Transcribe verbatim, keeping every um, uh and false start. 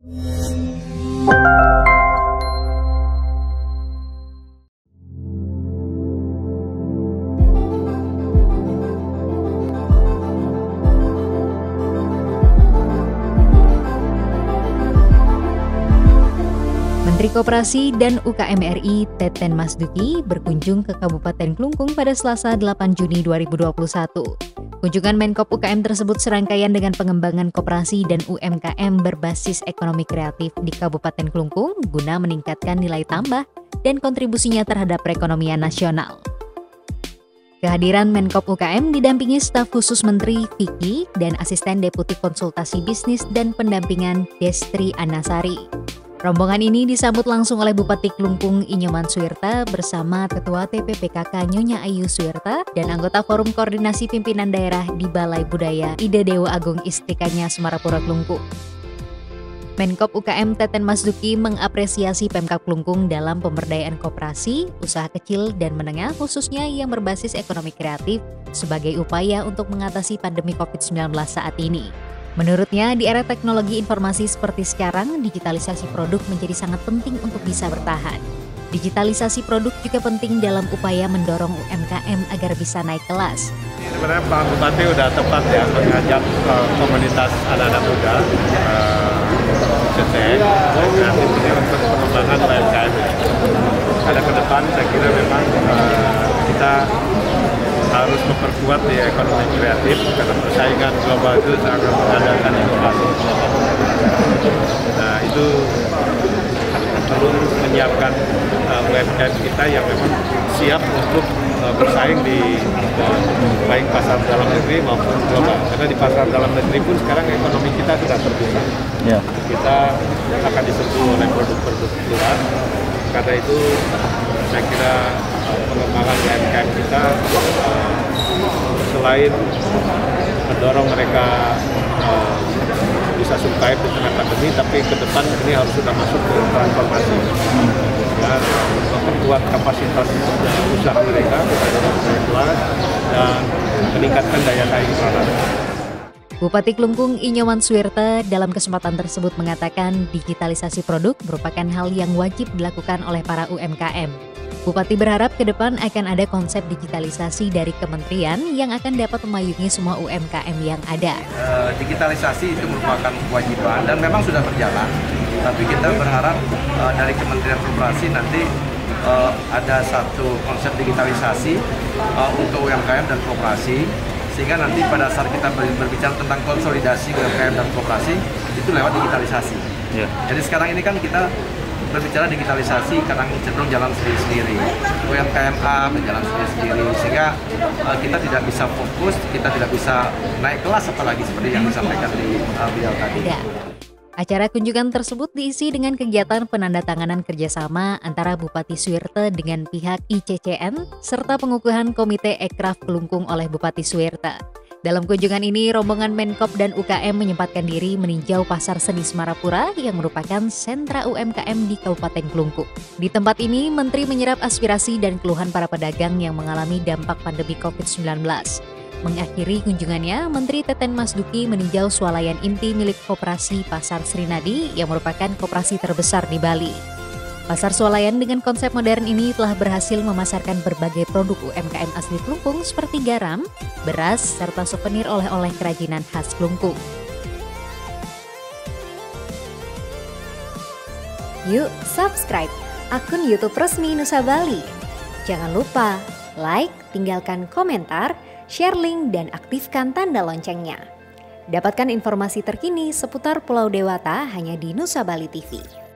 Menteri Koperasi dan U K M R I Teten Mas Duki berkunjung ke Kabupaten Klungkung pada Selasa delapan Juni dua ribu dua puluh satu. Kunjungan Menkop U K M tersebut serangkaian dengan pengembangan koperasi dan U M K M berbasis ekonomi kreatif di Kabupaten Klungkung guna meningkatkan nilai tambah dan kontribusinya terhadap perekonomian nasional. Kehadiran Menkop U K M didampingi staf khusus Menteri Vicky dan Asisten Deputi Konsultasi Bisnis dan Pendampingan Destri Anasari. Rombongan ini disambut langsung oleh Bupati Klungkung Inyoman Suwirta bersama Ketua T P P K K Nyonya Ayu Suwirta dan anggota Forum Koordinasi Pimpinan Daerah di Balai Budaya Ida Dewa Agung Istikanya Semarapura Klungkung. Menkop U K M Teten Mas Duki mengapresiasi Pemkab Klungkung dalam pemberdayaan koperasi, usaha kecil dan menengah khususnya yang berbasis ekonomi kreatif sebagai upaya untuk mengatasi pandemi covid sembilan belas saat ini. Menurutnya, di era teknologi informasi seperti sekarang, digitalisasi produk menjadi sangat penting untuk bisa bertahan. Digitalisasi produk juga penting dalam upaya mendorong U M K M agar bisa naik kelas. Sebenarnya Pak Bupati udah tepat ya mengajak uh, komunitas anak-anak muda uh, C T kreatif ini untuk pengembangan U M K M. Ada ke depan saya kira memang uh, kita harus memperkuat di ekonomi kreatif karena persaingan global itu sangat mengandalkan inovasi. Nah itu perlu menyiapkan uh, U M K M kita yang memang siap untuk uh, bersaing di uh, baik pasar dalam negeri maupun global. Karena di pasar dalam negeri pun sekarang ekonomi kita sudah terbuka. Yeah. Kita akan diserbu oleh produk-produk luar. Karena itu saya kira uh, pengembangan U M K M kita uh, selain mendorong mereka uh, bisa survive di tengah pandemi, tapi ke depan ini harus sudah masuk ke transformasi ya, memperkuat kapasitas usaha mereka dan meningkatkan daya saing produk. Bupati Klungkung Inyoman Suwirta dalam kesempatan tersebut mengatakan digitalisasi produk merupakan hal yang wajib dilakukan oleh para U M K M. Bupati berharap ke depan akan ada konsep digitalisasi dari kementerian yang akan dapat memayungi semua U M K M yang ada. Uh, digitalisasi itu merupakan kewajiban dan memang sudah berjalan, tapi kita berharap uh, dari Kementerian Koperasi nanti uh, ada satu konsep digitalisasi uh, untuk U M K M dan koperasi, sehingga nanti pada saat kita berbicara tentang konsolidasi U M K M dan koperasi itu lewat digitalisasi. Yeah. Jadi sekarang ini kan kita berbicara digitalisasi kadang cenderung jalan sendiri-sendiri, U M K M A berjalan sendiri-sendiri, sehingga uh, kita tidak bisa fokus, kita tidak bisa naik kelas apalagi seperti yang disampaikan di uh, beliau tadi. Ya. Acara kunjungan tersebut diisi dengan kegiatan penandatanganan kerjasama antara Bupati Suwirta dengan pihak I C C N serta pengukuhan Komite Ekraf Klungkung oleh Bupati Suwirta. Dalam kunjungan ini, rombongan Menkop dan U K M menyempatkan diri meninjau Pasar Seni Semarapura yang merupakan sentra U M K M di Kabupaten Klungkung. Di tempat ini, Menteri menyerap aspirasi dan keluhan para pedagang yang mengalami dampak pandemi covid sembilan belas. Mengakhiri kunjungannya, Menteri Teten Mas Duki meninjau swalayan inti milik Koperasi Pasar Srinadi yang merupakan koperasi terbesar di Bali. Pasar swalayan dengan konsep modern ini telah berhasil memasarkan berbagai produk U M K M asli Klungkung seperti garam, beras, serta souvenir oleh-oleh kerajinan khas Klungkung. Yuk subscribe akun YouTube resmi Nusa Bali. Jangan lupa like, tinggalkan komentar, share link, dan aktifkan tanda loncengnya. Dapatkan informasi terkini seputar Pulau Dewata hanya di Nusa Bali T V.